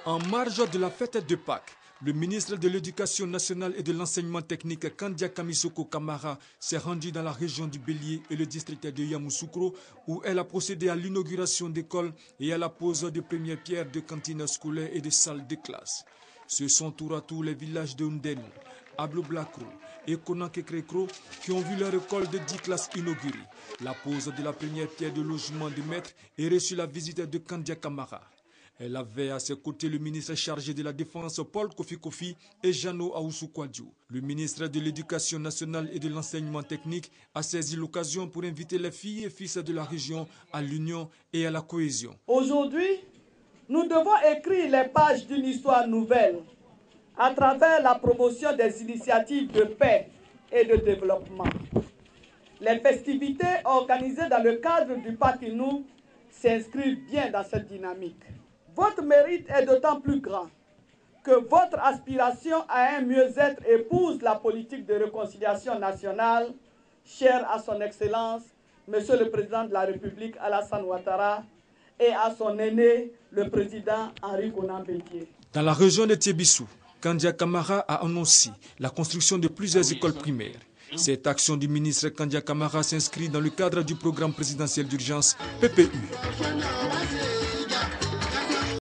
En marge de la fête de Pâques, le ministre de l'Éducation nationale et de l'enseignement technique Kandia Kamisoko Kamara s'est rendu dans la région du Bélier et le district de Yamoussoukro où elle a procédé à l'inauguration d'écoles et à la pose de premières pierres de cantines scolaires et de salles de classe. Ce sont tour à tour les villages de Ndenu, Ablo-Blakro et Konakekrekro qui ont vu leur école de 10 classes inaugurée. La pose de la première pierre de logement de maître et reçu la visite de Kandia Kamara. Elle avait à ses côtés le ministre chargé de la Défense Paul Kofi Kofi et Jano Aoussou Kwadjo. Le ministre de l'Éducation nationale et de l'enseignement technique a saisi l'occasion pour inviter les filles et fils de la région à l'union et à la cohésion. Aujourd'hui, nous devons écrire les pages d'une histoire nouvelle à travers la promotion des initiatives de paix et de développement. Les festivités organisées dans le cadre du Pakinou s'inscrivent bien dans cette dynamique. Votre mérite est d'autant plus grand que votre aspiration à un mieux-être épouse la politique de réconciliation nationale chère à son Excellence, Monsieur le Président de la République Alassane Ouattara, et à son aîné, le Président Henri Konan Bédié. Dans la région de Tébissou, Kandia Kamara a annoncé la construction de plusieurs écoles primaires. Cette action du ministre Kandia Kamara s'inscrit dans le cadre du programme présidentiel d'urgence PPU.